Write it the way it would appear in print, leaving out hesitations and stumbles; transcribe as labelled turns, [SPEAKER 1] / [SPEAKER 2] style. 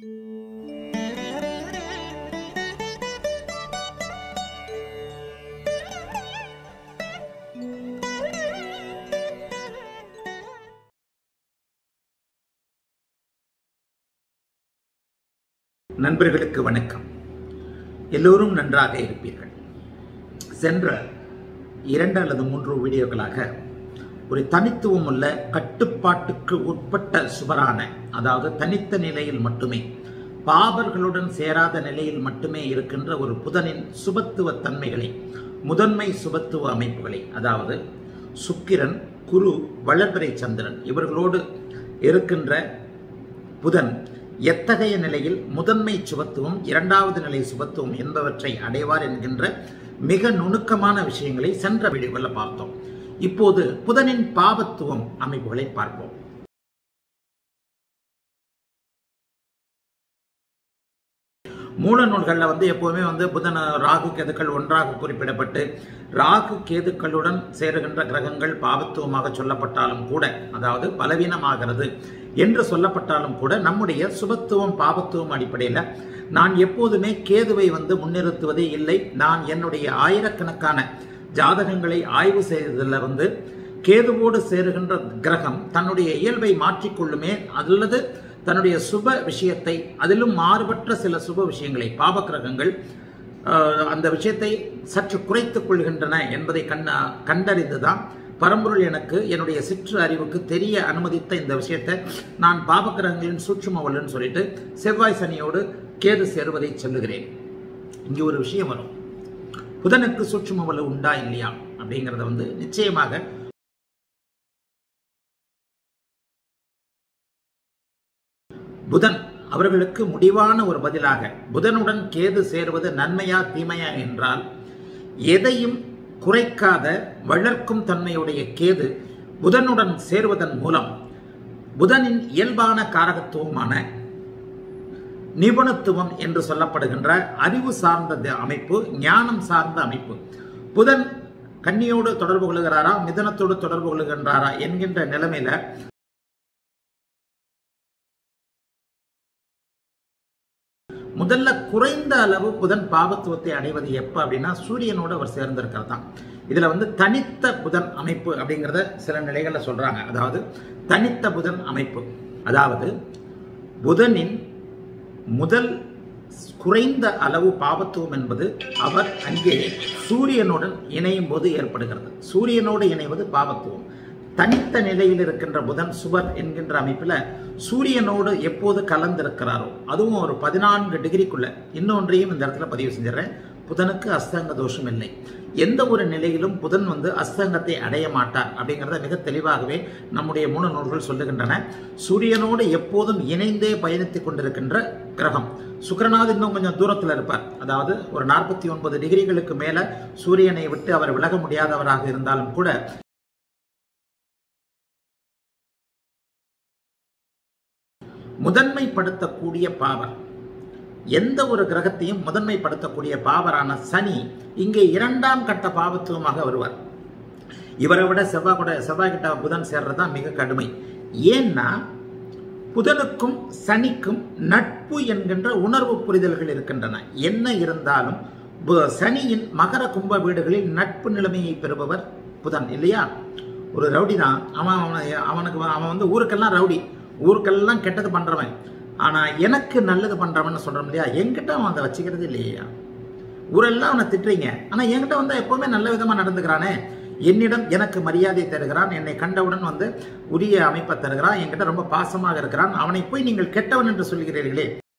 [SPEAKER 1] நண்பர்களுக்கு வணக்கம். எல்லோரும் நன்றாக இருப்பீர்கள். சென்ற 2 அல்லது 3 வீடியோக்களாக ஒரு தனித்துவம் உள்ள கட்டுப்பாட்டுக்கு உட்பட்ட சுபரான, அதாவது தனித்த நிலையில் மட்டுமே, பாவர்களுடன் சேராத நிலையில் மட்டுமே இருக்கின்ற ஒரு புதனின் சுபத்துவ தன்மைகளை, முதன்மை சுபத்துவ அமைப்புகளை, அதாவது சுக்கிரன், குரு, வளர்பிறை சந்திரன் இவர்களோடு இருக்கின்ற புதன் எத்தகைய நிலையில் முதன்மை சுபத்துவம், 2வது நிலை சுபத்துவம் என்பவற்றை அடைவார் என்கின்ற மிக நுணுக்கமான விஷயங்களை சென்ற வீடியோவில் பார்த்தோம். இப்போது புதனின் பாவத்துவம் அமைப்புகளை பார்ப்போம். மூல நூல்களில் எப்போவுமே புதன், ராகு கேதுக்கள் ஒன்றாக குறிப்பிடப்பட்டு ராகு கேதுக்களுடன் சேருகின்ற கிரகங்கள் பாவத்துவமாக சொல்லப்பட்டாலும் கூட, அதாவது பலவீனமாகிறது என்று சொல்லப்பட்டாலும் கூட, நம்முடைய சுபத்துவம் பாவத்துவம் அடிப்படையில் நான் எப்போதுமே கேதுவை முன்னிறுத்துவதே இல்லை. நான் என்னுடைய ஆயிரக்கணக்கான ஜாதகங்களை ஆய்வு செய்ததில் கேதுவோடு சேருகின்ற கிரகம் தன்னுடைய இயல்பை மாற்றிக்கொள்ளுமே, அல்லது தன்னுடைய சுப விஷயத்தை, அதிலும் மாறுபட்ட சில சுப விஷயங்களை பாவ கிரகங்கள் அந்த விஷயத்தை சற்று குறைத்துக் கொள்கின்றன என்பதை கண்டறிந்துதான் பரம்பொருள் எனக்கு என்னுடைய சிற்று அறிவுக்கு தெரிய அனுமதித்த இந்த விஷயத்தை நான் பாவக்கிரகங்களின் சூட்சும வல்லுன்னு சொல்லிட்டு செவ்வாய் சனியோடு கேது சேருவதை சொல்லுகிறேன். இங்கே ஒரு விஷயம் வரும். புதனுக்கு சூட்சும வலு உண்டா இல்லையா அப்படிங்கிறத நிச்சயமாக புதன் அவர்களுக்கு முடிவான ஒரு பதிலாக, புதனுடன் கேது சேருவது நன்மையா தீமையா என்றால், எதையும் குறைக்காத வளர்க்கும் தன்மையுடைய கேது புதனுடன் சேருவதன் மூலம் புதனின் இயல்பான காரகத்துவமான நிபுணத்துவம் என்று சொல்லப்படுகின்ற அறிவு சார்ந்த அமைப்பு, ஞானம் சார்ந்த அமைப்பு, புதன் கன்னியோடு தொடர்பு கொள்கிறாரா, மிதனத்தோடு தொடர்பு கொள்கின்றாரா என்கின்ற நிலைமையில முதல்ல குறைந்த அளவு புதன் பாவத்துவத்தை அடைவது எப்ப அப்படின்னா, சூரியனோடு அவர் சேர்ந்திருக்கிறது தான். இதுல தனித்த புதன் அமைப்பு அப்படிங்கிறத சில நிலைகள்ல சொல்றாங்க. அதாவது தனித்த புதன் அமைப்பு, அதாவது புதனின் முதல் குறைந்த அளவு பாவத்துவம் என்பது அவர் அங்கே சூரியனுடன் இணையும் போது ஏற்படுகிறது. சூரியனோடு இணைவது பாவத்துவம். தனித்த நிலையில் இருக்கின்ற புதன் சுபர் என்கின்ற அமைப்பில் சூரியனோடு எப்போது கலந்திருக்கிறாரோ, அதுவும் ஒரு 14 டிகிரிக்குள்ள. இன்னொன்றையும் இந்த இடத்துல பதிவு செஞ்சிடறேன். புதனுக்கு அஸ்தங்க தோஷம் இல்லை. எந்த ஒரு நிலையிலும் புதன் அஸ்தங்கத்தை அடைய மாட்டார் அப்படிங்கிறத மிக தெளிவாகவே நம்முடைய மூல நூல்கள் சொல்லுகின்றன. சூரியனோடு எப்போதும் இணைந்தே பயணித்துக் கொண்டிருக்கின்ற கிரகம். சுக்கிரனாவது இன்னும் கொஞ்சம் தூரத்தில் இருப்பார். அதாவது ஒரு 49 டிகிரிகளுக்கு மேல சூரியனை விட்டு அவர் விலக முடியாதவராக இருந்தாலும் கூட, முதன்மைப்படுத்தக்கூடிய பாவர், எந்த ஒரு கிரகத்தையும் முதன்மைப்படுத்தக்கூடிய பாவரான சனி இங்கே 2ஆம் கட்ட பாவத்துவமாக வருவார். இவரை விட செவ்வாய் கிட்ட புதன் சேர்றதுதான் மிக கடுமை. ஏன்னா புதனுக்கும் சனிக்கும் நட்பு என்கின்ற உணர்வு புரிதல்கள் இருக்கின்றன. என்ன இருந்தாலும் சனியின் மகர கும்ப வீடுகளில் நட்பு நிலைமையை பெறுபவர் புதன் இல்லையா? ஒரு ரவுடி தான் அவன் ஊருக்கெல்லாம் ரவுடி, ஊருக்கெல்லாம் கெட்டது பண்றவன். ஆனா எனக்கு நல்லது பண்றவன் சொல்றோம் இல்லையா? என்கிட்ட அவன் அதை வச்சுக்கிறது இல்லையா? ஊரெல்லாம் அவனை திட்டுறீங்க, ஆனா என்கிட்ட எப்பவுமே நல்ல விதமா நடந்துக்கிறானே, என்னிடம் எனக்கு மரியாதை தருகிறான், என்னை கண்டவுடன் உரிய அமைப்பை தருகிறான், என்கிட்ட ரொம்ப பாசமாக இருக்கிறான், அவனை போய் நீங்கள் கெட்டவன் என்று சொல்கிறீர்களே,